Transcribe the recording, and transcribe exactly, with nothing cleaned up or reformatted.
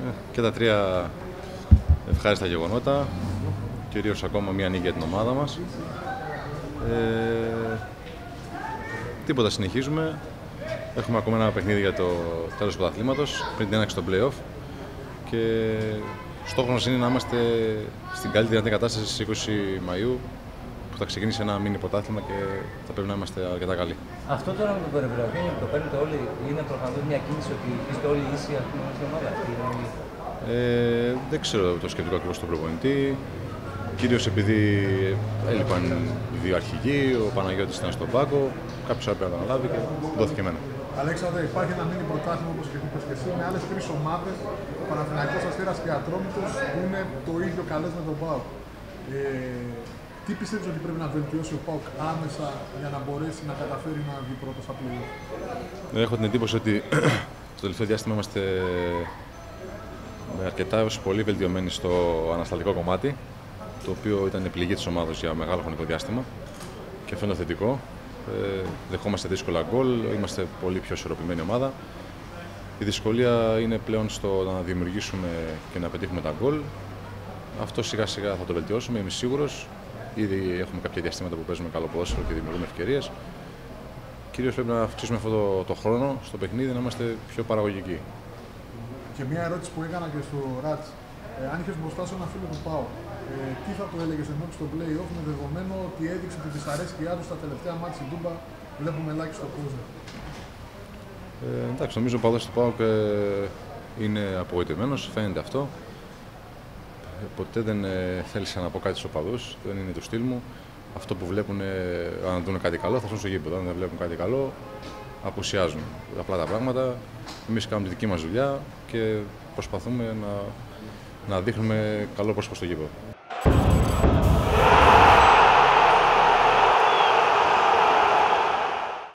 Και τα τρία ευχάριστα γεγονότα, κυρίως ακόμα μια νίκη για την ομάδα μας. Ε, τίποτα, συνεχίζουμε. Έχουμε ακόμα ένα παιχνίδι για το τέλος του πρωταθλήματος, πριν την έναρξη των play-off. Και στόχος μας είναι να είμαστε στην καλύτερη δυνατή κατάσταση στις είκοσι Μαΐου, που θα ξεκινήσει ένα μίνι πρωτάθλημα και θα πρέπει να είμαστε αρκετά καλοί. Αυτό τώρα με το περιβραβείο που το παίρνετε όλοι, είναι προφανώς μια κίνηση ότι είστε όλοι ίσοι στην ομάδα? Ε, δεν ξέρω το σκεπτικό ακριβώς του προπονητή. Κυρίως επειδή έλειπαν οι δύο αρχηγοί, ο Παναγιώτης ήταν στον πάγκο, κάποιος άλλο πρέπει να αναλάβει και δόθηκε εμένα. Αλέξανδρε, υπάρχει ένα μίνι πρωτάθλημα όπως και είπες και εσύ, με άλλες τρεις ομάδες, ο Παναθηναϊκός, Αστέρας και Ατρόμητος, που είναι το ίδιο καλές με τον ΠΑΟΚ. Ε, τι πιστεύεις ότι πρέπει να βελτιώσει ο ΠΑΟΚ άμεσα για να μπορέσει να καταφέρει να βγει πρώτος στα play-off? Έχω την εντύπωση ότι στο τελευταίο διάστημα είμαστε αρκετά πολύ βελτιωμένοι στο ανασταλτικό κομμάτι, το οποίο ήταν η πληγή της ομάδας για μεγάλο χρονικό διάστημα και αυτό είναι θετικό. Ε, δεχόμαστε δύσκολα γκολ, είμαστε πολύ πιο ισορροπημένη ομάδα. Η δυσκολία είναι πλέον στο να δημιουργήσουμε και να πετύχουμε τα γκολ. Αυτό σιγά σιγά θα το βελτιώσουμε, είμαι σίγουρος. Ήδη έχουμε κάποια διαστήματα που παίζουμε καλό ποδόσφαιρο και δημιουργούμε ευκαιρίες. Κυρίως πρέπει να αυξήσουμε αυτό το, το χρόνο στο παιχνίδι, να είμαστε πιο παραγωγικοί. Και μια ερώτηση που έκανα και στο Ράτς. Ε, αν είχες μπροστά σε ένα φίλο του ΠΑΟΚ, ε, τι θα το έλεγες ενώπιον στο play-off, με δεδομένο ότι έδειξε τη δυσαρέσκειά του στα τελευταία μάτια στην Τούμπα, βλέπουμε ελάχιστο κόσμο? Ε, εντάξει, νομίζω ο παδός του ΠΑΟΚ ε, είναι απογοητευμένος, φαίνεται αυτό. Ε, ποτέ δεν ε, θέλησα να πω κάτι στους οπαδούς, δεν είναι το στυλ μου. Αυτό που βλέπουν, ε, αν δουν κάτι καλό, θα ζουν στο γήπεδο. Αν δεν βλέπουν κάτι καλό, απουσιάζουν. Απλά τα πράγματα. Εμείς κάνουμε τη δική μας δουλειά και προσπαθούμε να, να δείχνουμε καλό πρόσωπο στο γήπεδο.